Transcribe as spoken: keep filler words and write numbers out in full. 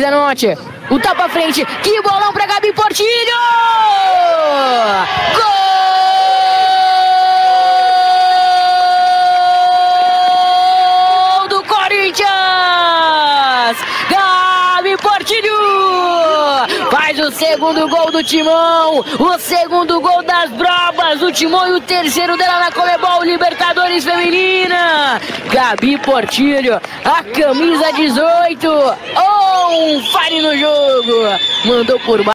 Zanotti. O tapa à frente. Que bolão pra Gabi Portilho! Gol do Corinthians! Gabi Portilho! Faz o segundo gol do Timão, o segundo gol das Brabas do Timão e o terceiro dela na Comebol Libertadores Feminina. Gabi Portilho, a camisa dezoito, on fire no jogo, mandou por baixo.